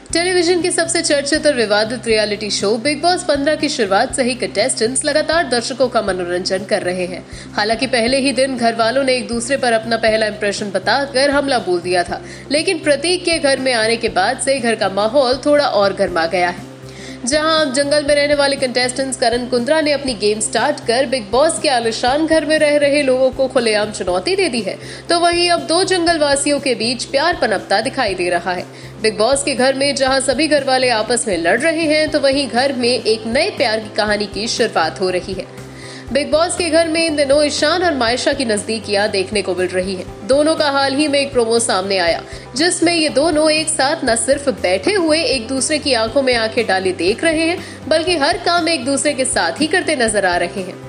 Television के सबसे चर्चित और विवादित रियलिटी शो बिग बॉस 15 की शुरुआत से ही कंटेस्टेंट्स लगातार दर्शकों का मनोरंजन कर रहे हैं। हालांकि पहले ही दिन घर वालों ने एक दूसरे पर अपना पहला इंप्रेशन बताकर हमला बोल दिया था, लेकिन प्रतीक के घर में आने के बाद से घर का माहौल थोड़ा और गर्मा गया है। जहां अब जंगल में रहने वाले कंटेस्टेंट्स करण कुंद्रा ने अपनी गेम स्टार्ट कर बिग बॉस के आलीशान घर में रह रहे लोगों को खुलेआम चुनौती दे दी है, तो वहीं अब दो जंगल वासियों के बीच प्यार पनपता दिखाई दे रहा है। बिग बॉस के घर में जहां सभी घर वाले आपस में लड़ रहे हैं, तो वहीं घर में एक नए प्यार की कहानी की शुरुआत हो रही है। बिग बॉस के घर में इन दिनों ईशान और मायशा की नजदीकियां देखने को मिल रही हैं। दोनों का हाल ही में एक प्रोमो सामने आया, जिसमें ये दोनों एक साथ न सिर्फ बैठे हुए एक दूसरे की आंखों में आंखें डाले देख रहे हैं, बल्कि हर काम एक दूसरे के साथ ही करते नजर आ रहे हैं।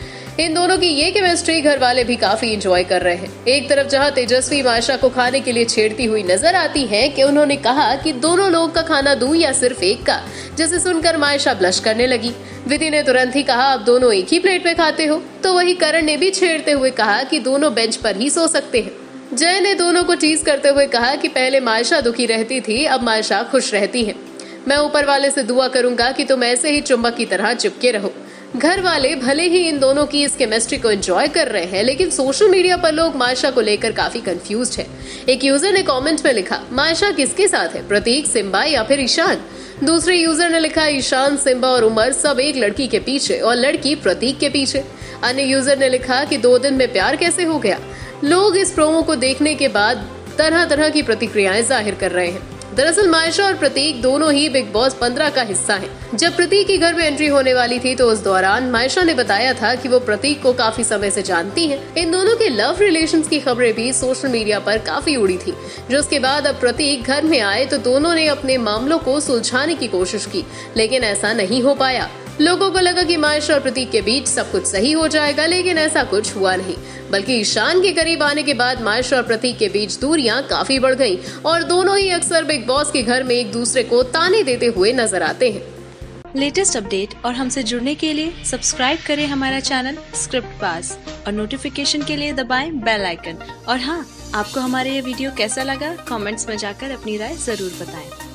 इन दोनों की ये केमिस्ट्री घर वाले भी काफी एंजॉय कर रहे हैं। एक तरफ जहां तेजस्वी मायशा को खाने के लिए छेड़ती हुई नजर आती हैं कि उन्होंने कहा कि दोनों लोग का खाना दूं या सिर्फ एक का, जिसे सुनकर मायशा ब्लश करने लगी। विधि ने तुरंत ही कहा, अब दोनों एक ही प्लेट में खाते हो। तो वही करण ने भी छेड़ते हुए कहा कि दोनों बेंच पर ही सो सकते हैं। जय ने दोनों को टीज करते हुए कहा कि पहले मायशा दुखी रहती थी, अब मायशा खुश रहती है। मैं ऊपर वाले से दुआ करूंगा कि तुम ऐसे ही चुंबक की तरह चिपके रहो। घर वाले भले ही इन दोनों की इस केमिस्ट्री को एंजॉय कर रहे हैं, लेकिन सोशल मीडिया पर लोग मायशा को लेकर काफी कंफ्यूज्ड है। एक यूजर ने कमेंट में लिखा, मायशा किसके साथ है, प्रतीक, सिम्बा या फिर ईशान। दूसरे यूजर ने लिखा, ईशान, सिम्बा और उमर सब एक लड़की के पीछे और लड़की प्रतीक के पीछे। अन्य यूजर ने लिखा कि 2 दिन में प्यार कैसे हो गया। लोग इस प्रोमो को देखने के बाद तरह तरह की प्रतिक्रियाएं जाहिर कर रहे हैं। दरअसल मायशा और प्रतीक दोनों ही बिग बॉस 15 का हिस्सा हैं। जब प्रतीक के घर में एंट्री होने वाली थी, तो उस दौरान मायशा ने बताया था कि वो प्रतीक को काफी समय से जानती हैं। इन दोनों के लव रिलेशंस की खबरें भी सोशल मीडिया पर काफी उड़ी थी। जो उसके बाद अब प्रतीक घर में आए तो दोनों ने अपने मामलों को सुलझाने की कोशिश की, लेकिन ऐसा नहीं हो पाया। लोगों को लगा कि मायशा और प्रतीक के बीच सब कुछ सही हो जाएगा, लेकिन ऐसा कुछ हुआ नहीं, बल्कि ईशान के करीब आने के बाद मायशा और प्रतीक के बीच दूरियां काफी बढ़ गईं और दोनों ही अक्सर बिग बॉस के घर में एक दूसरे को ताने देते हुए नजर आते हैं। लेटेस्ट अपडेट और हमसे जुड़ने के लिए सब्सक्राइब करें हमारा चैनल स्क्रिप्ट पास और नोटिफिकेशन के लिए दबाएं बेल आइकन। और हाँ, आपको हमारे ये वीडियो कैसा लगा, कमेंट्स में जाकर अपनी राय जरूर बताएं।